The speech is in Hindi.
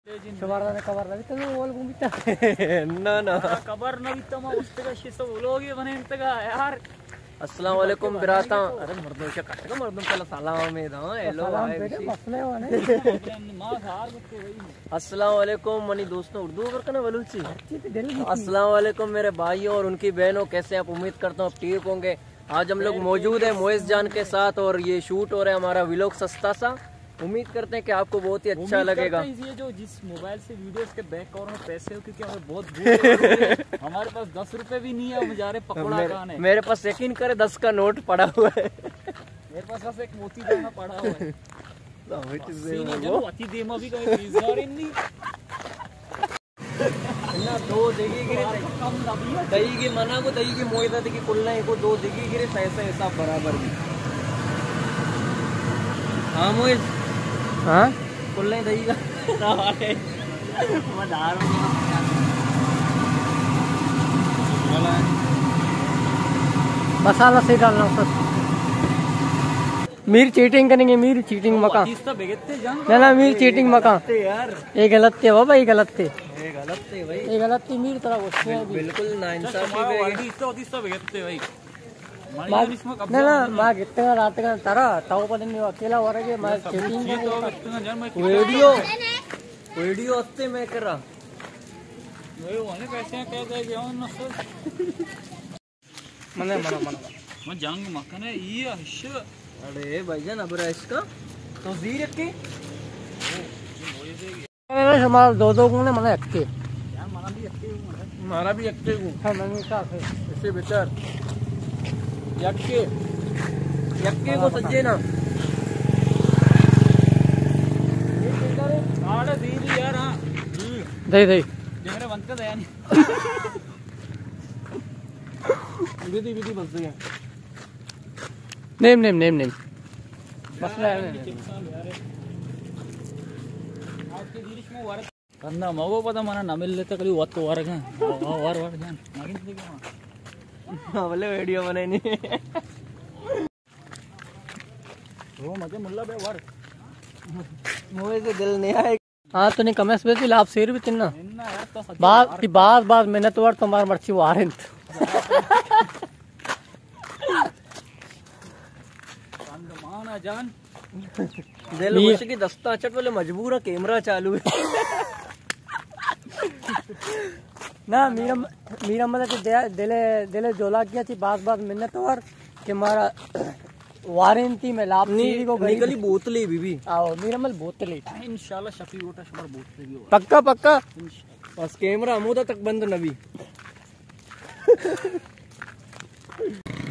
कवर यार। अस्सलाम वालेकुम बिराता। अरे मर्दों से कट का मर्दों पहले सलाम में था। हेलो अस्सलाम वालेकुम मनी दोस्तों उर्दू पर करना बलूची। अस्सलाम वालेकुम मेरे भाइयों और उनकी बहनों, कैसे आप? उम्मीद करता हूँ आप ठीक होंगे। आज हम लोग मौजूद है मोइस जान के साथ और ये शूट हो रहा है हमारा व्लॉग सस्ता सा। उम्मीद करते हैं कि आपको बहुत ही अच्छा लगेगा। ये जो जिस मोबाइल से वीडियो के बैक कवर में पैसे हो, क्योंकि हमें बहुत हमारे पास 10 रुपए भी नहीं है। हम जा रहे पकौड़ा खाने। मेरे पास यकीन करे 10 का नोट पड़ा हुआ है। मेरे पास बस एक मोती दाना पड़ा हुआ है। दो देगी गिरे दही की मना को दही की मोईदा की कुल्ला को दो देगी गिरे ऐसा ऐसा बराबर भी। हाँ मोइस हाँ कुल्ला दही का मसाला सही डालना सर। मीर चीटिंग करेंगे, मीर चीटिंग मका ना मीर चीटिंग मका यार। ये गलत थे बाबा, ये गलत थे, ये गलत थे भाई, ये गलत थी। मीर तरह बिल्कुल नाइंसाफी भाई। ना माँ कितना रात का तारा ताऊ पता नहीं अकेला हो रहा है। मैं चीटिंग वीडियो वीडियो हफ्ते में कर रहा मना मना मना मैं जंग मक्खन है ये। अरे भाईजान अब इसका तो जीर के हमारा दो गुण मना अक्के यार, मारा भी अक्के हूं। हां मैंने कहा इससे बेहतर यक्के यक्के को सज्जे ना आड़े जीर यार। हां दे दे मेरे बनते दया नहीं विधि विधि बस गया। नेम नेम नेम नेम बस करना मगो पता मना ना मिल लेते कभी वत वार का वार वार जान मागिन से क्या बोले वीडियो बनाई नहीं वो मजे मुल्ला बे वार मोए से दिल नहीं आए। हाँ तो नहीं कमेंट्स में भी आप शेर भी तिन्ना बात बात बात मेहनत वार तुम्हार मर्ची वार जान दिल की दस्ता चट वाले मजबूर है कैमरा चालू है ना। मीरा मतलब दिले दिले जोला किया थी बात बात मिन्नत और कि हमारा वारंटी में लाभ नहीं को निकली बोतली बीबी आओ मीरा मल बोतली इंशाल्लाह शफी गोटा शमर बोतली भी पक्का पक्का बस कैमरा मुंह तक बंद नबी।